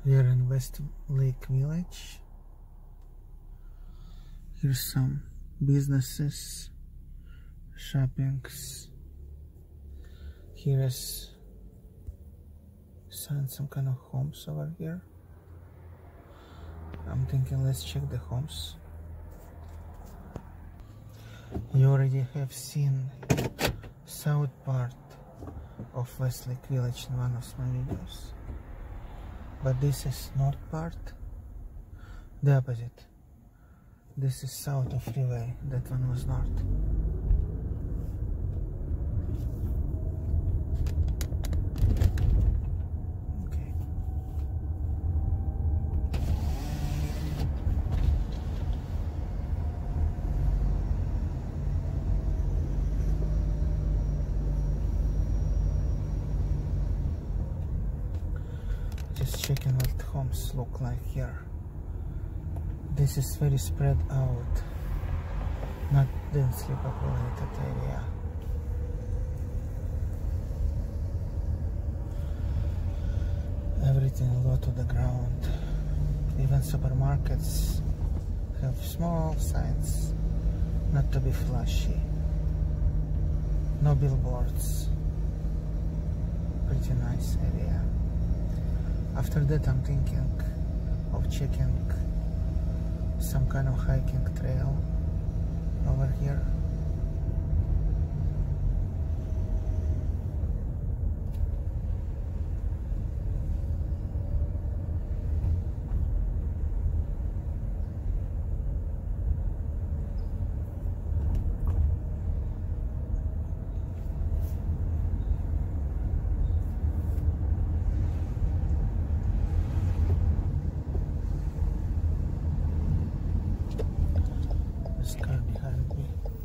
We are in Westlake Village. Here's some businesses, shoppings. Here is some kind of homes over here. I'm thinking let's check the homes. You already have seen south part of Westlake Village in one of my videos. But this is north part, the opposite. This is south of freeway, that one was north. Okay. Just checking what homes look like here. This is very spread out, not densely populated area. Everything low to the ground. Even supermarkets have small signs, not to be flashy. No billboards. Pretty nice area. After that I'm thinking of checking some kind of hiking trail over here. Car behind me.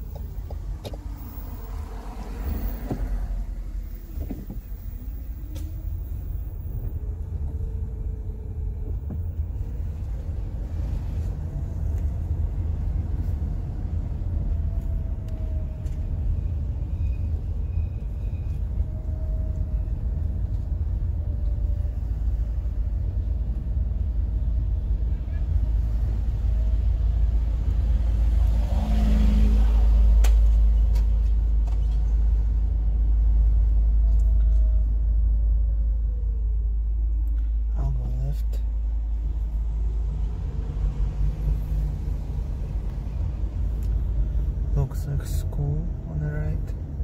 Looks like school on the right.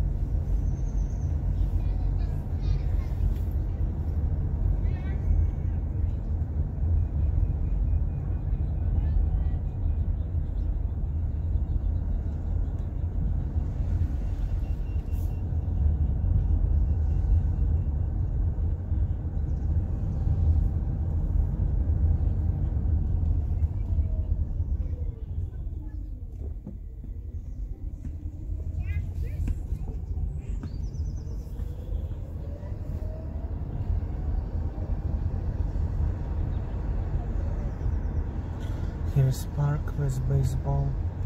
Here's park with baseball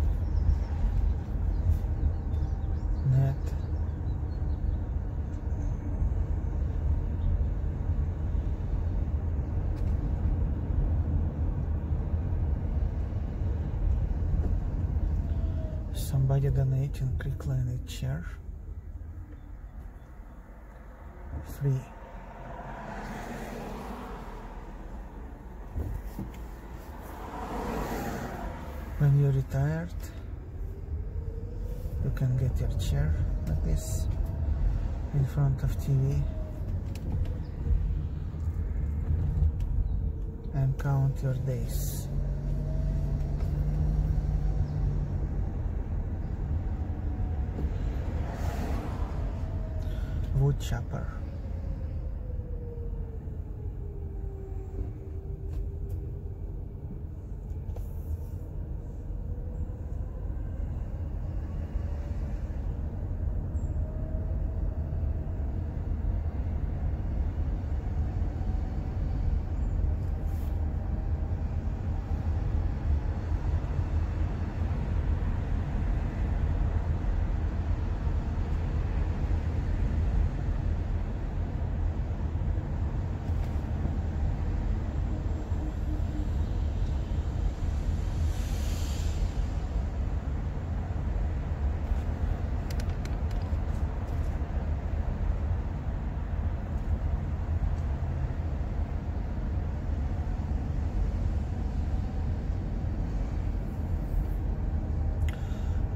net. Somebody donating recliner chair. Free. When you're retired, you can get your chair like this in front of TV and count your days. Wood chopper.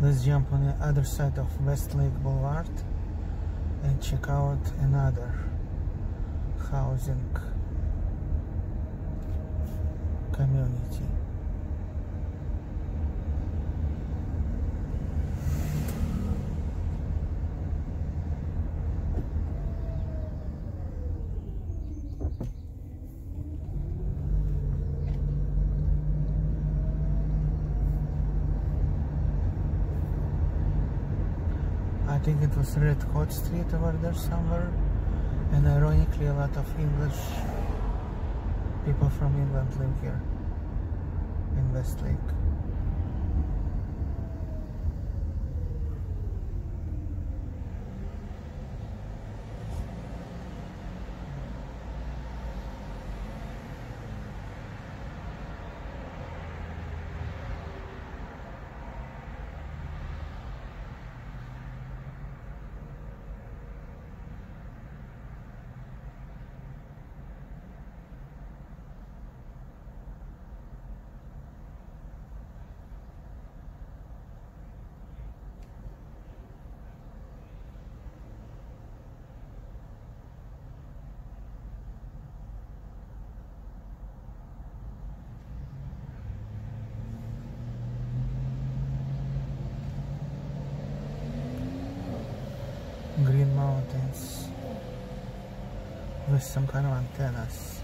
Let's jump on the other side of Westlake Boulevard and check out another housing community. I think it was Red Hot Street over there somewhere, and ironically a lot of English people from England live here in Westlake. Green mountains with some kind of antennas.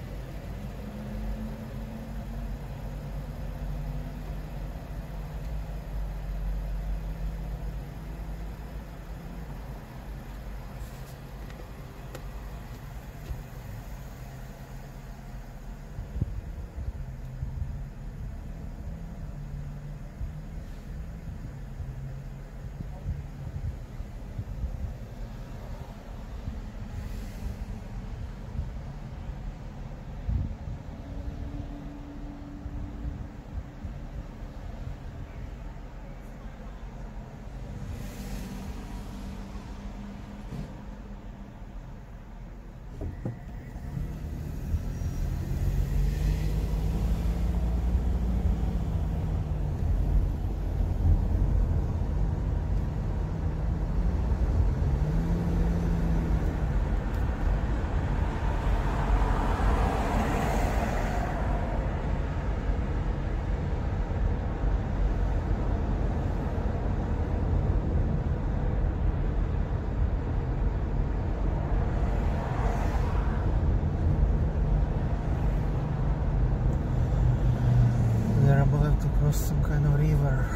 Some kind of river.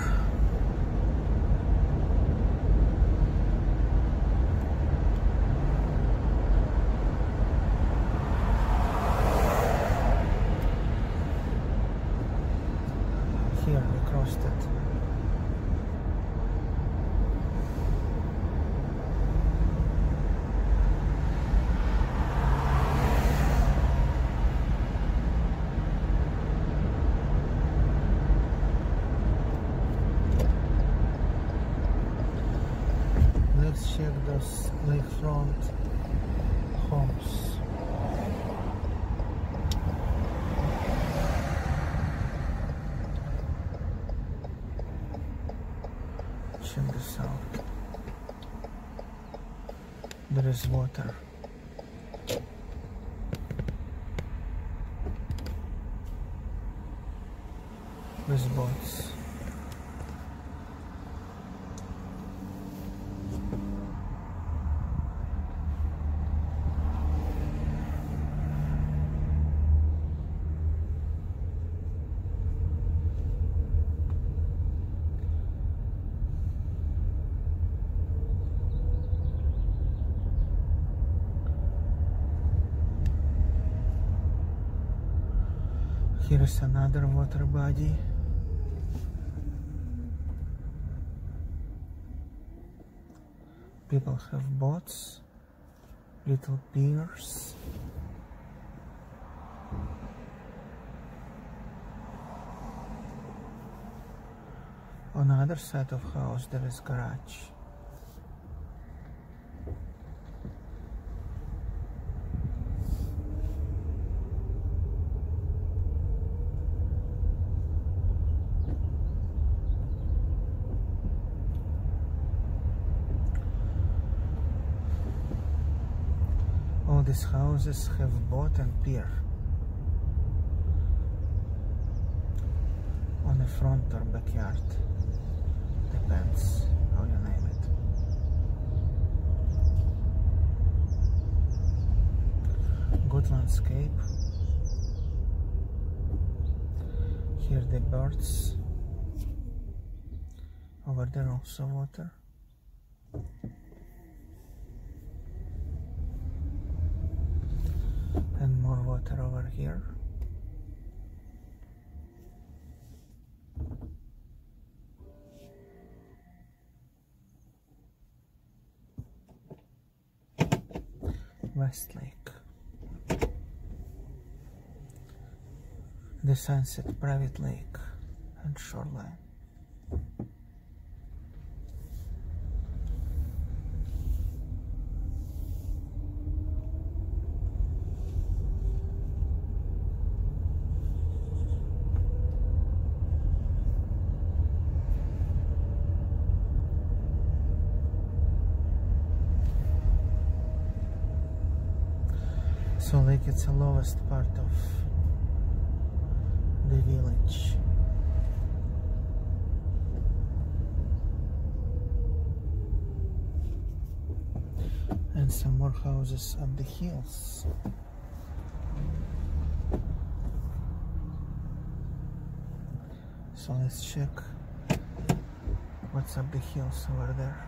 Here we crossed it. Let's check those lakefront homes. Check this out. There is water. With boats. Here is another water body. People have boats, little piers. On the other side of house there is garage. these houses have boat and pier on the front or backyard, depends how you name it. Good landscape. Here the birds. Over there also water. And more water over here. Westlake. The Sunset Private Lake and shoreline. So like it's the lowest part of the village. And some more houses up the hills. So let's check what's up the hills over there.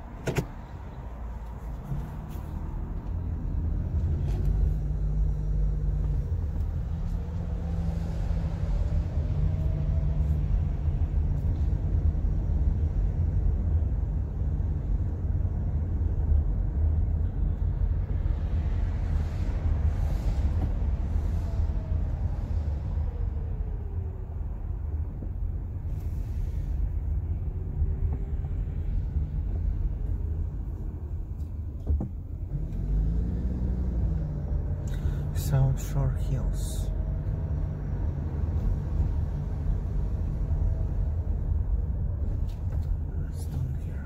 South Shore Hills. That's down here.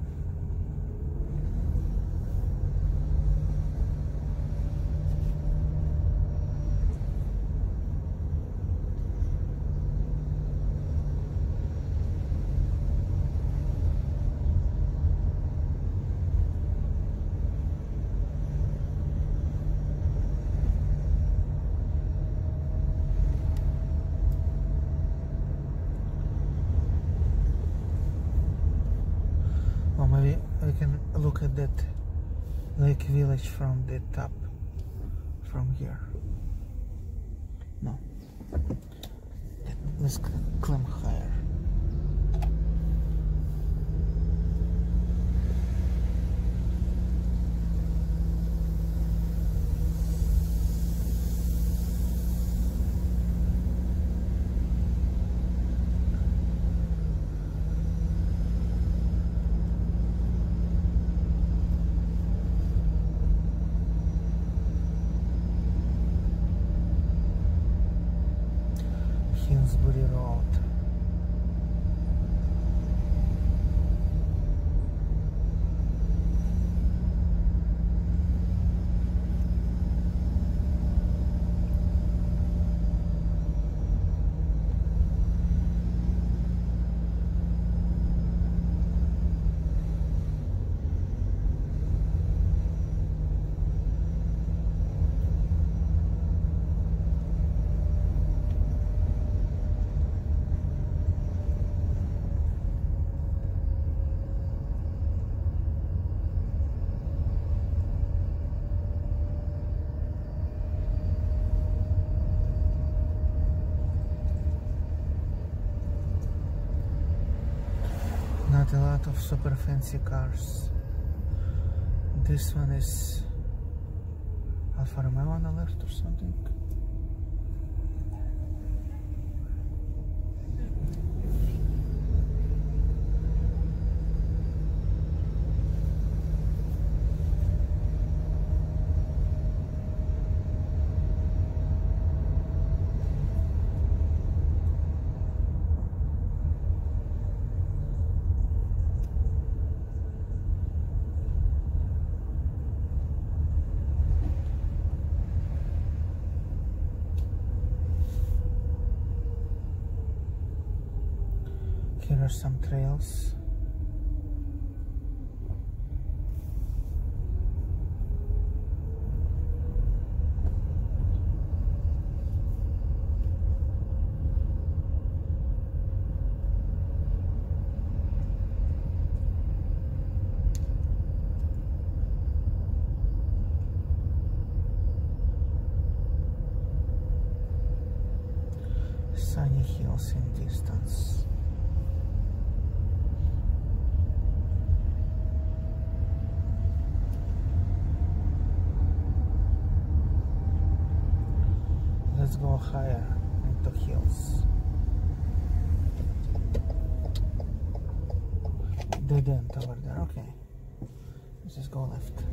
Or maybe we can look at that lake village from the top, from here. No. Let's climb higher. Hillsbury Road. Not a lot of super fancy cars. This one is Alfa Romeo on the left or something. Here are some trails. Sunny hills in distance. Let's go higher into hills. Dead end over there, okay. Let's just go left.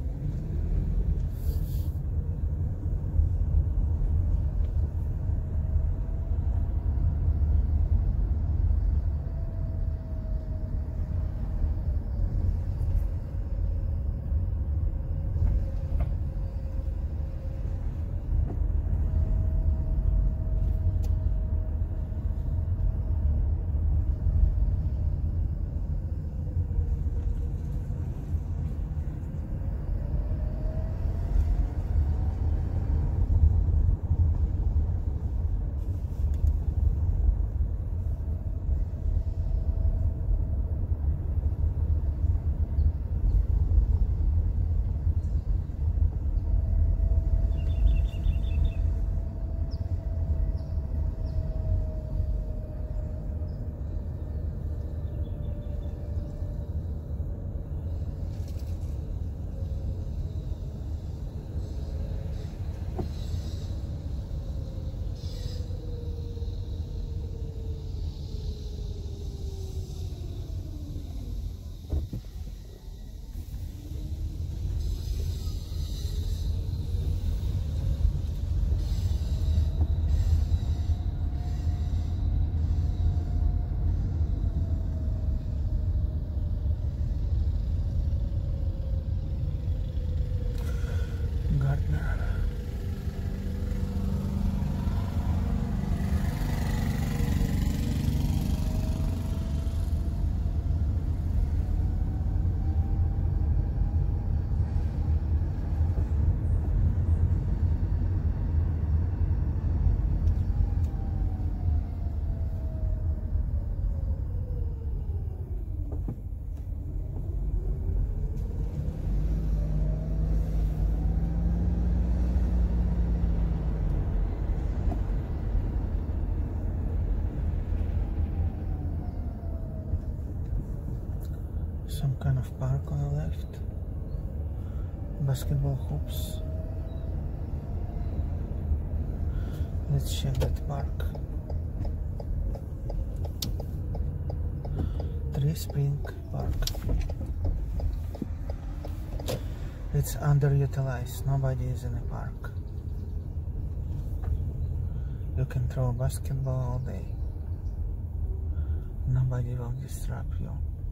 Some kind of park on the left. Basketball hoops. Let's check that park. Tree Spring Park. It's underutilized. Nobody is in the park. You can throw a basketball all day. Nobody will disrupt you.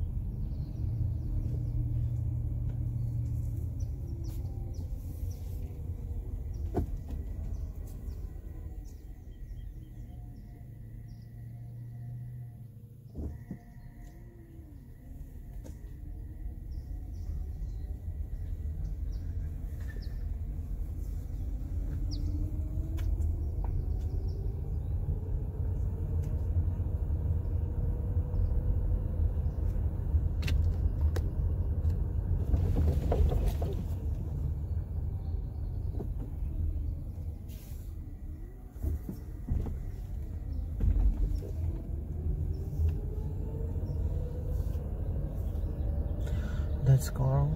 That's coral.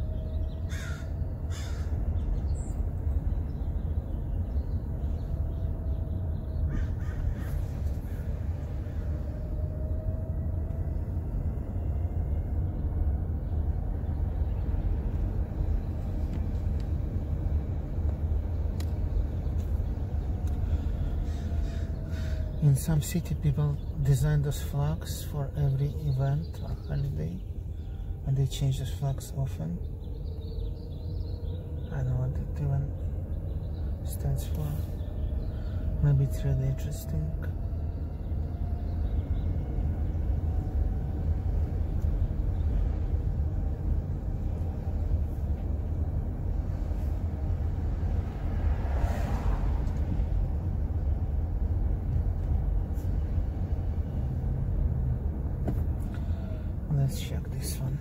In some city, people design those flags for every event or holiday, and they change those flags often. I don't know what it even stands for. Maybe it's really interesting. Let's check this one.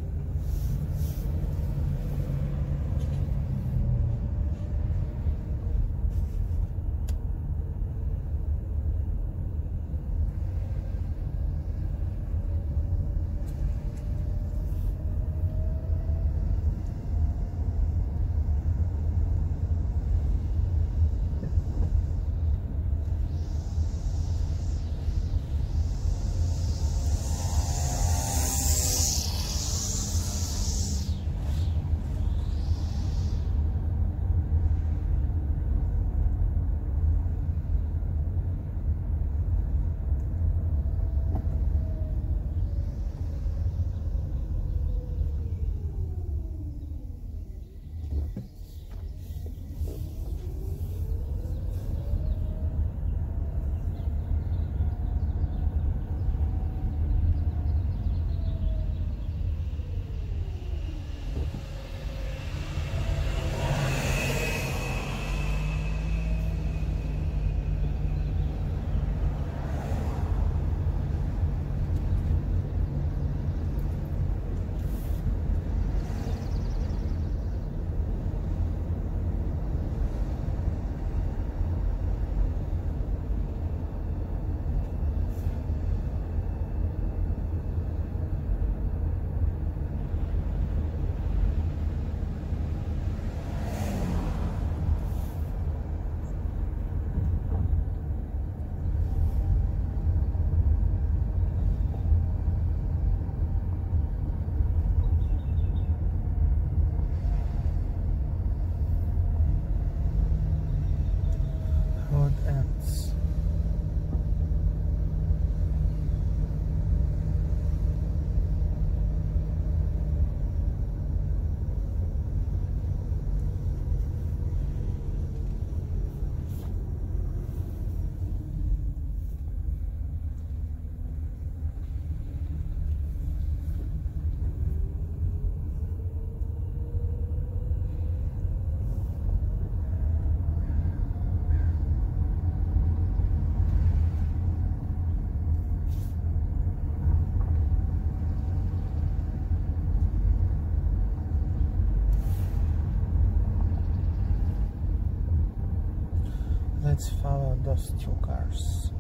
Let's follow those two cars.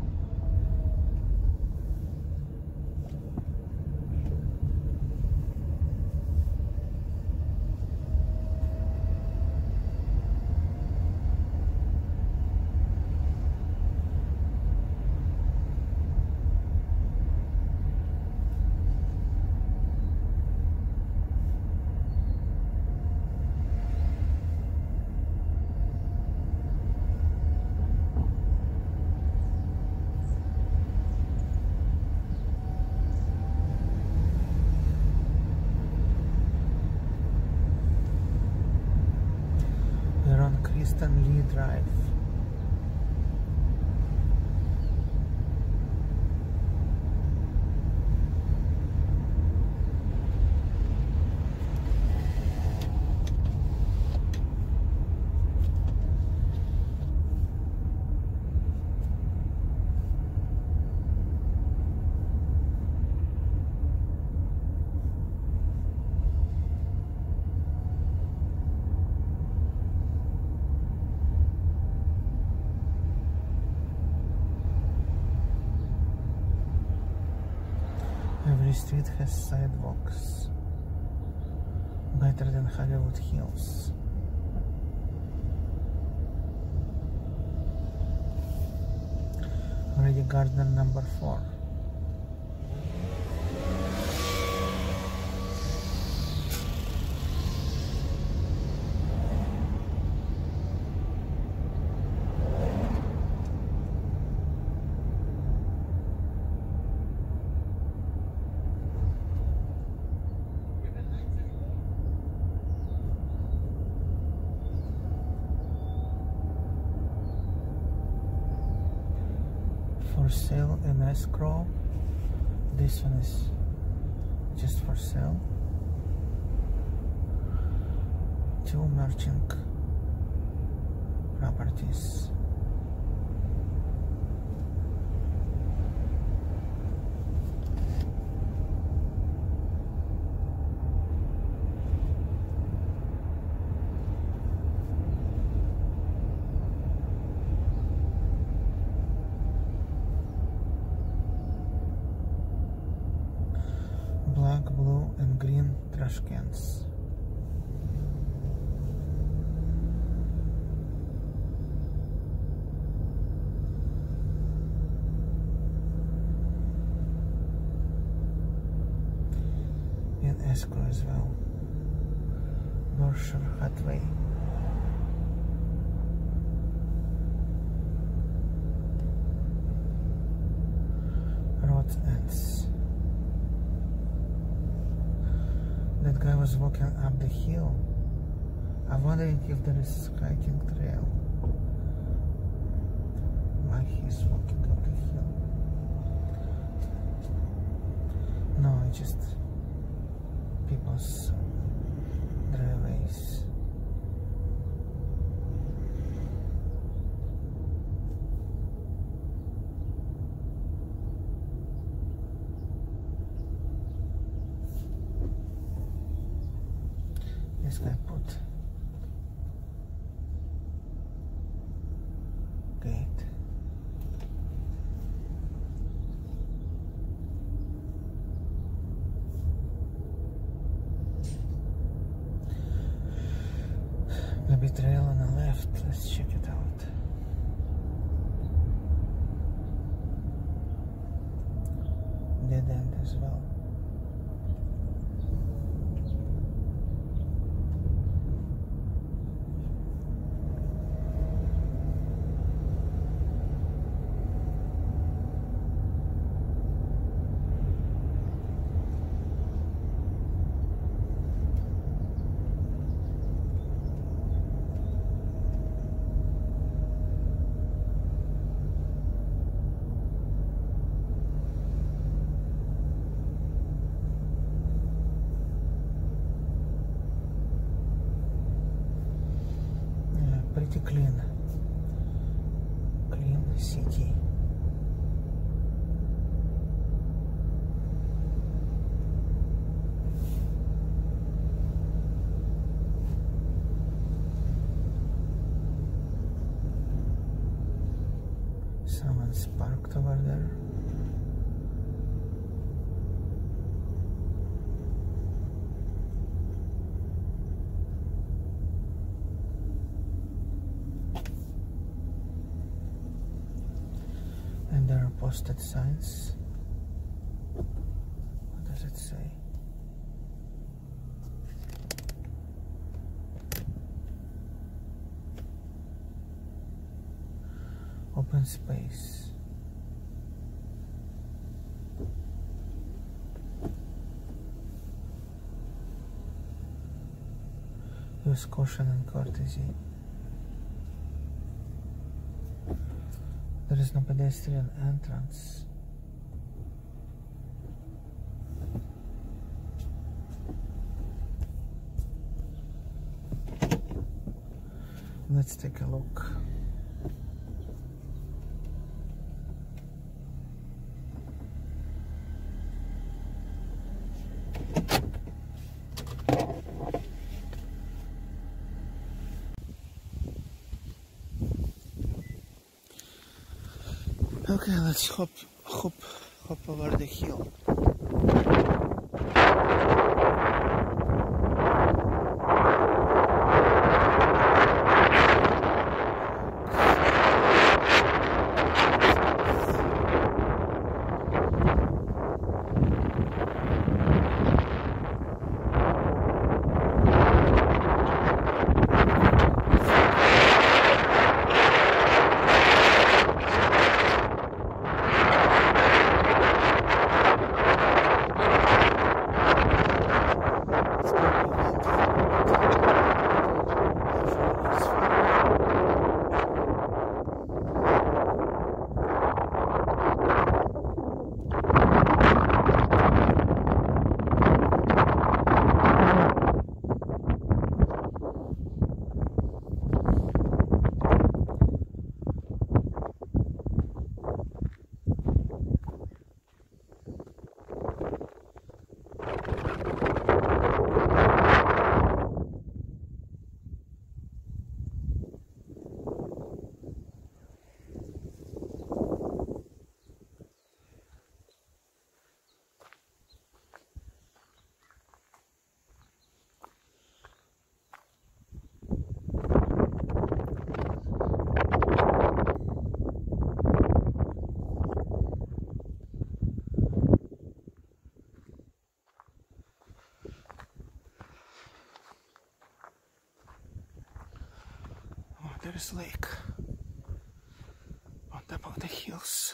Lee Drive. Every street has sidewalks, better than Hollywood Hills. Already gardener number 4. For sale in escrow. This one is just for sale. 2 merchant properties. black, blue and green trash cans. And escrow as well. North Shore Highway. Road ends. That guy was walking up the hill. I'm wondering if there is a hiking trail. Why he's walking up the hill? No, it's just people's driveways. This guy put gate. Maybe trail on the left. Let's check it out. Dead end as well. Pretty clean city. Someone's parked over there. And there are posted signs. What does it say? Open space. Use caution and courtesy. There is no pedestrian entrance. Let's take a look. Okay, let's hop over the hill. is lake on top of the hills.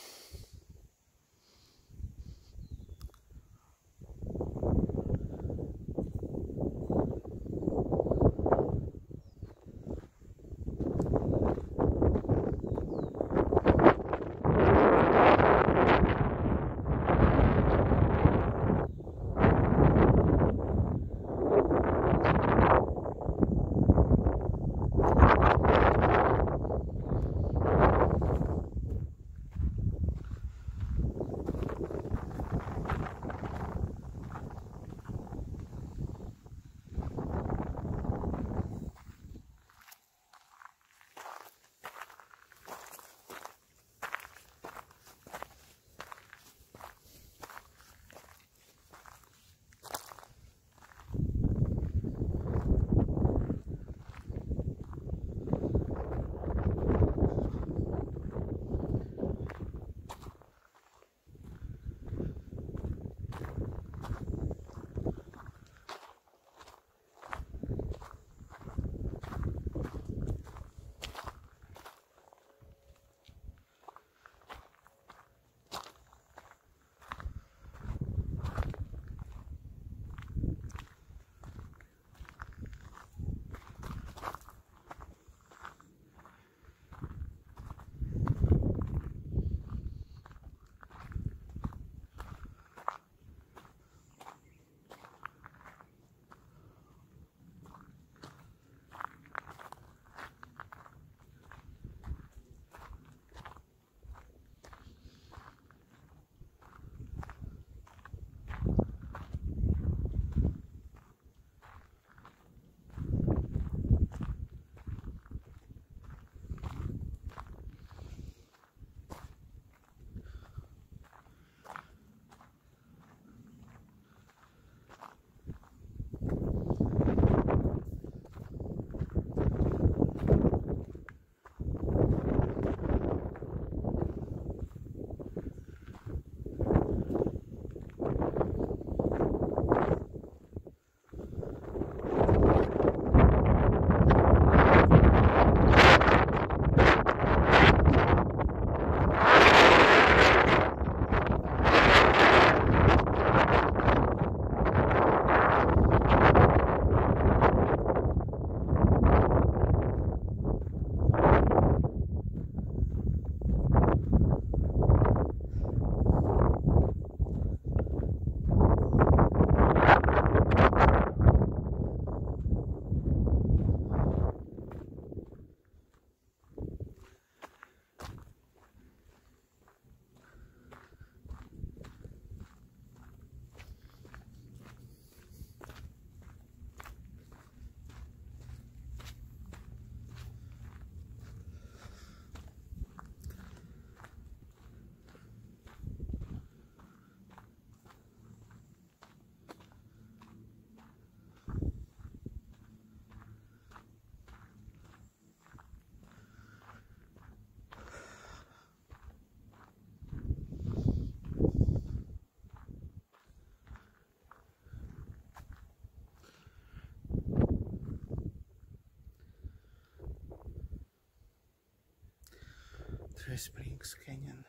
Three Springs Canyon.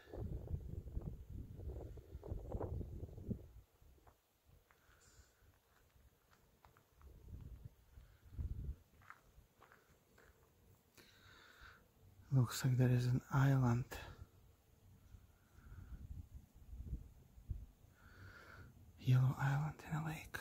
Looks like there is an island. Yellow island in a lake.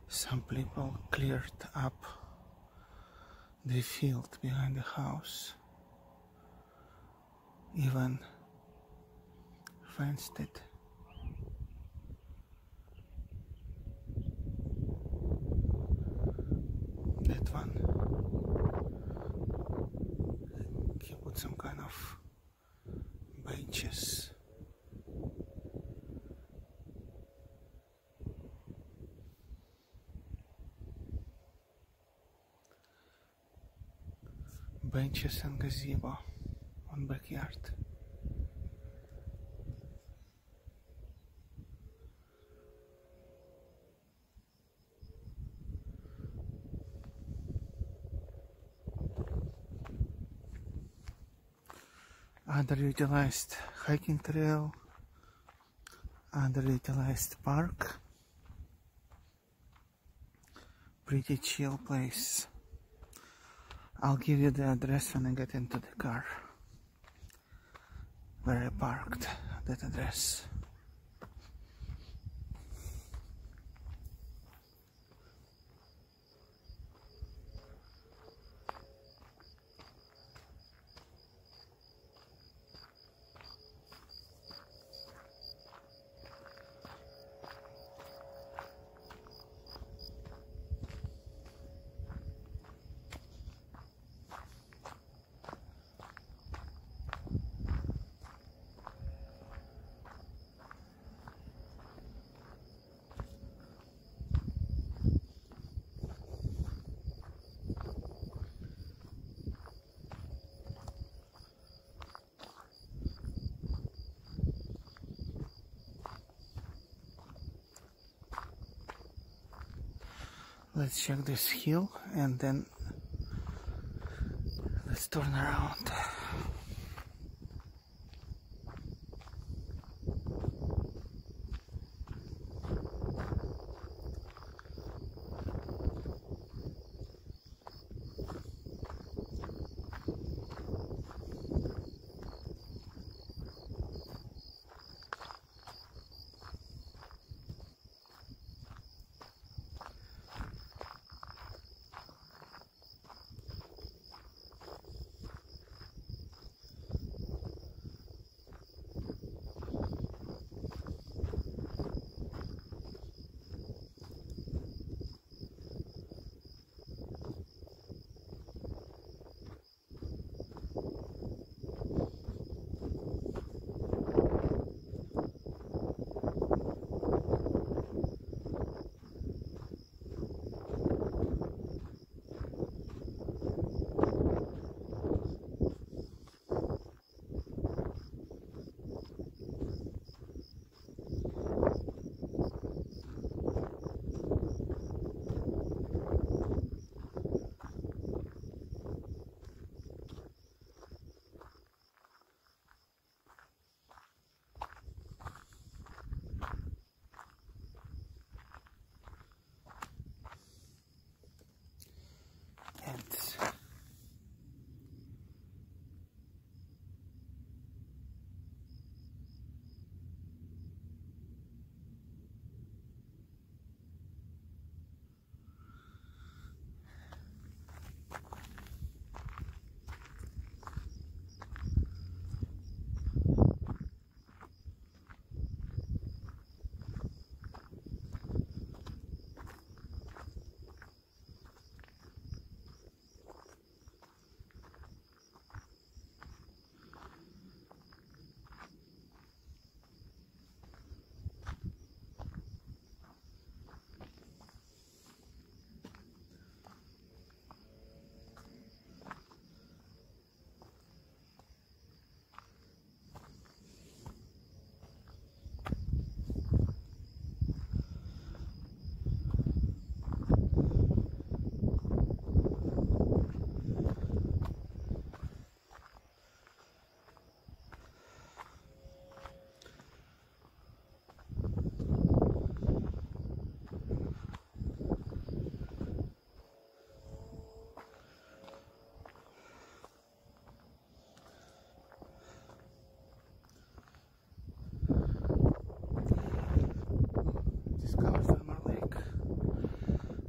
Some people cleared up the field behind the house, even fenced it. That one, he put some kind of benches. Benches and gazebo on backyard. Underutilized hiking trail, underutilized park. Pretty chill place. I'll give you the address when I get into the car where I parked, that address. Let's check this hill and then let's turn around.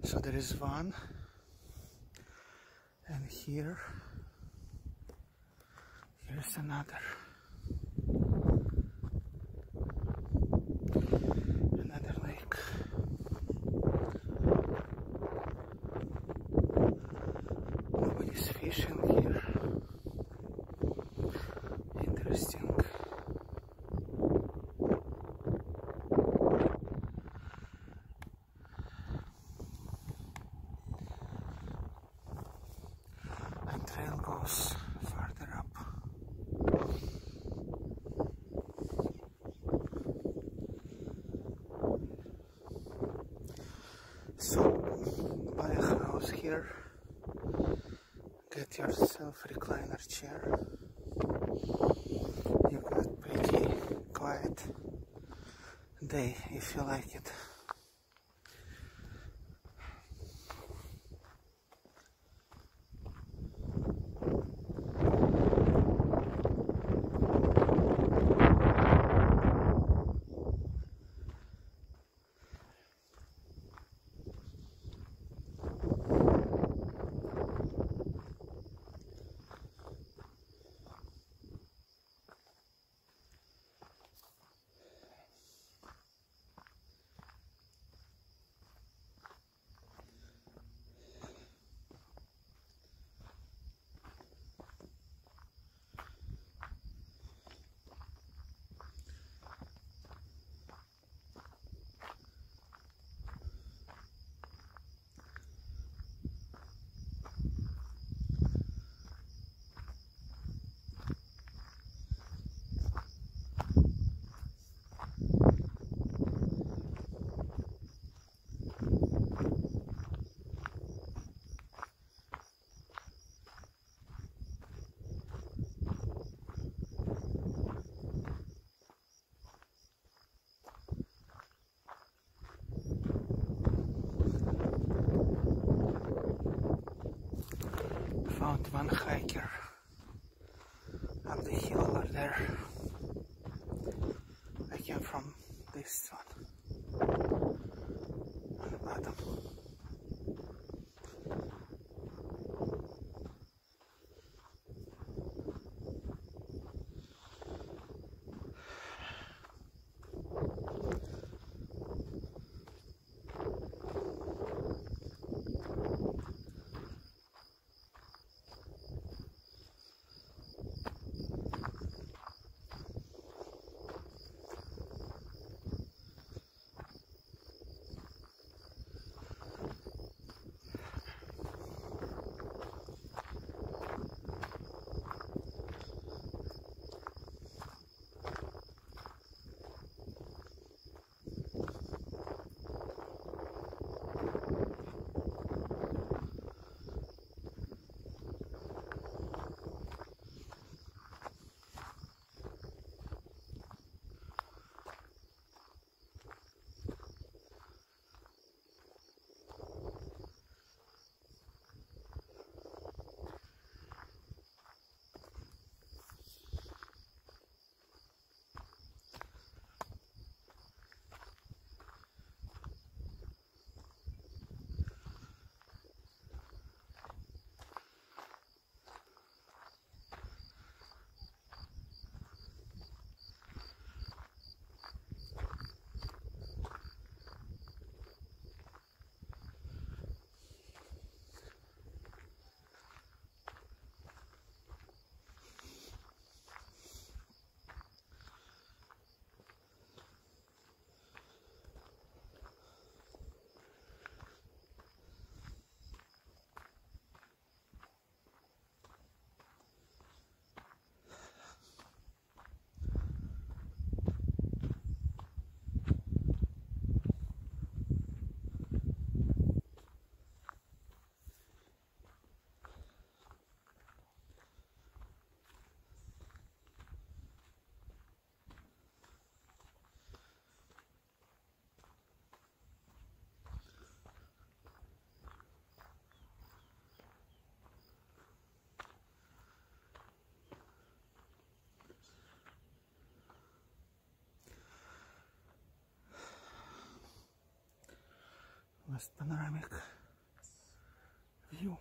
So there is one, and here's another lake. Nobody's fishing here. Interesting. And trail goes farther up. So buy a house here, get yourself a recliner chair. You got pretty quiet day if you like it. Found one hiker up the hill over there. I came from this one on the bottom. West Panoramic. view.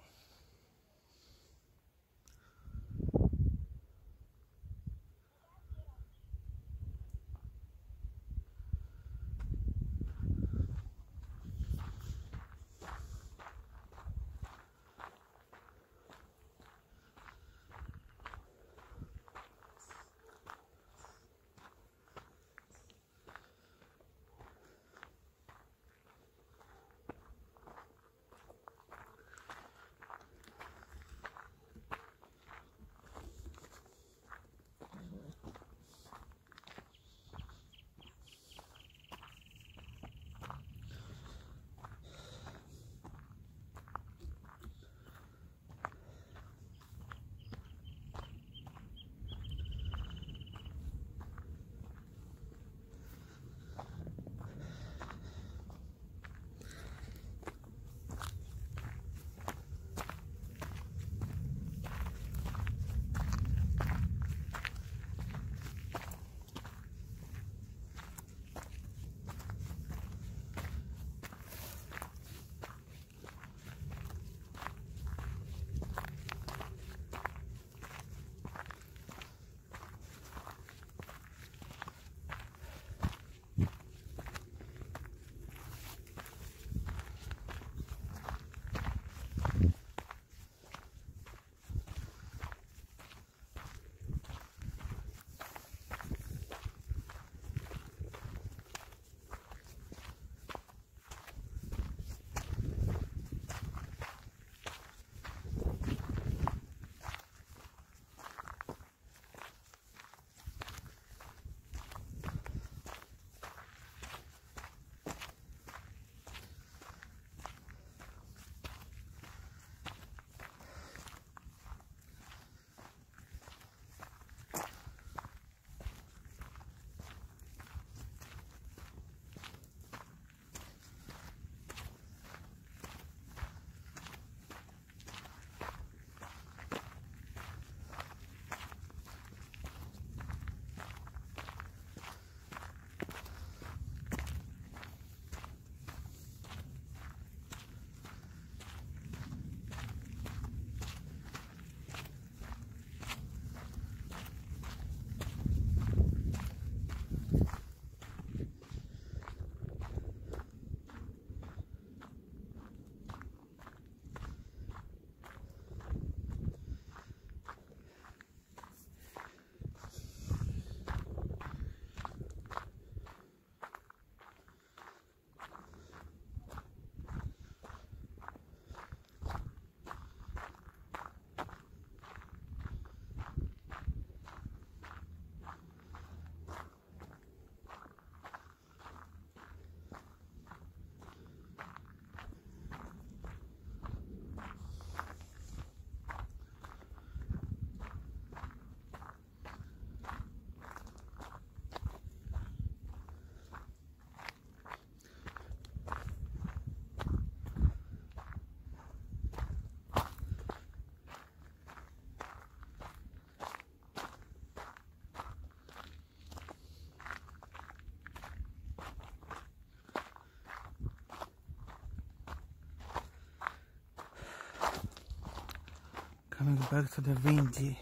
Coming back to the windy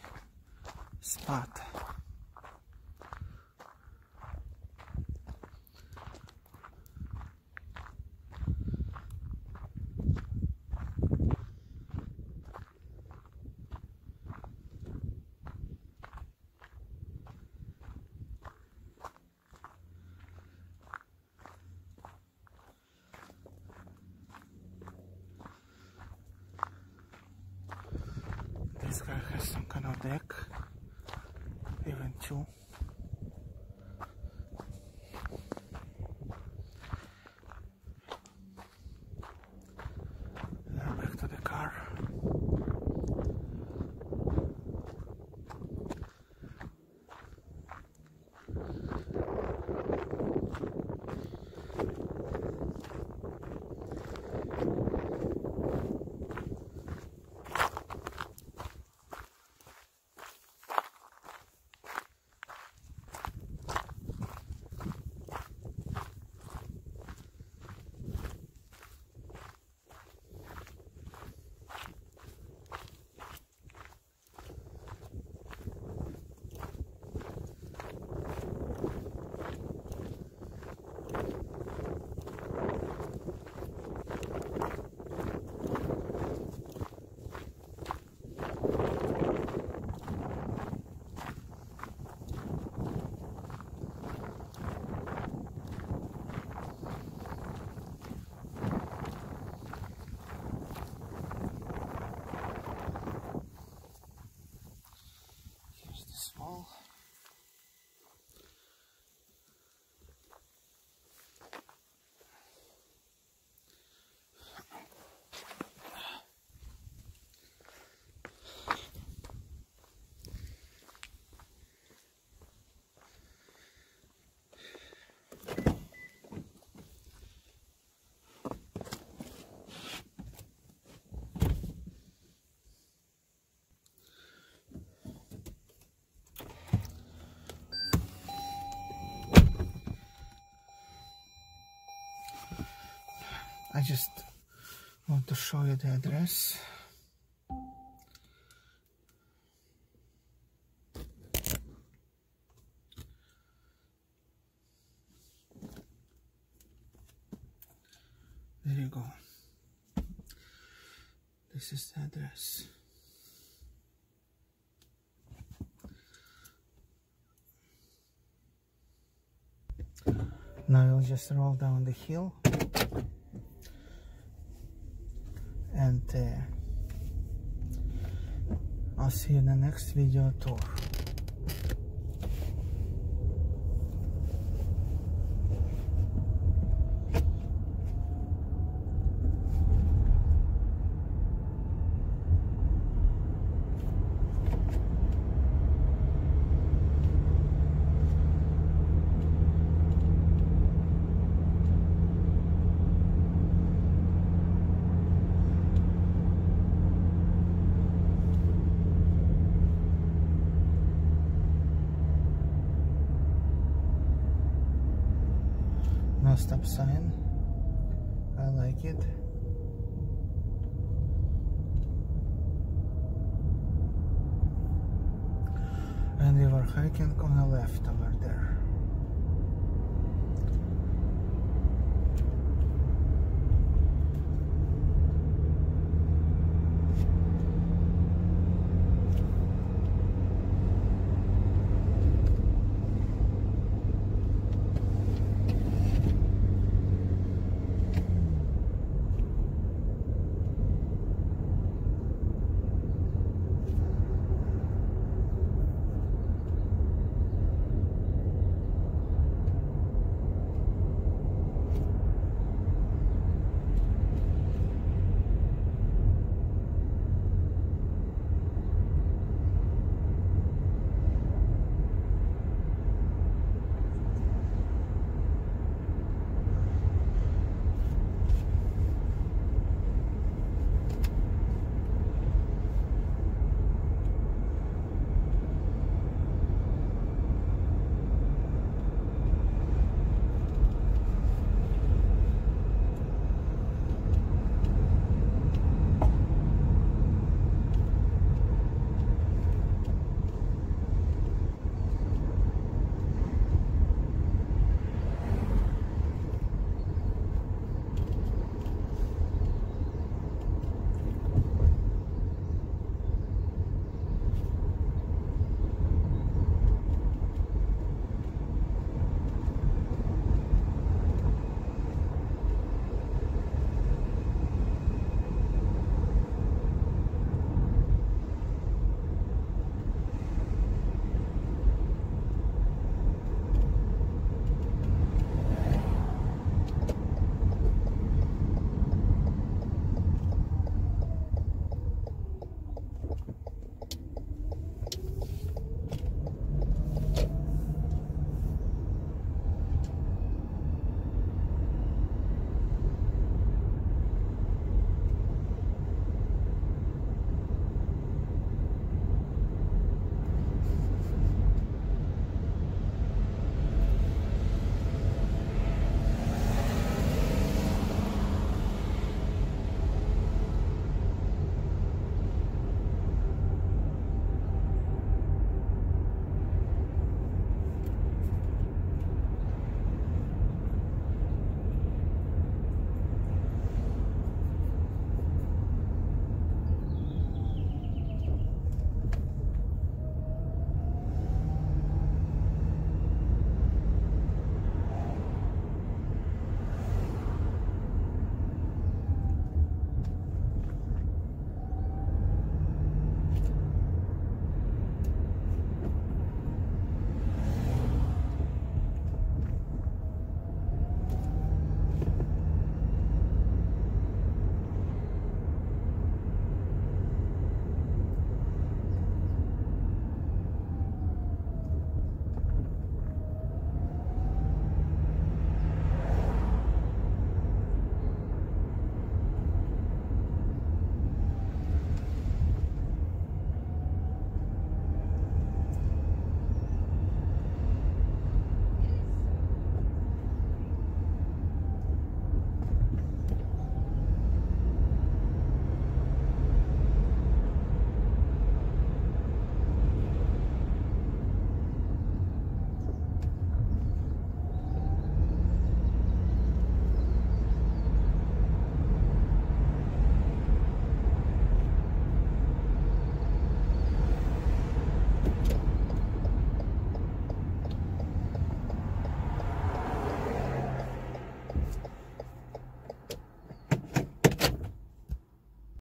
spot. This guy has some kind of deck, even two. Now back to the car. I just want to show you the address. There you go. This is the address. Now you'll just roll down the hill and I'll see you in the next video tour. No stop sign. I like it. And we were hiking on the left over there.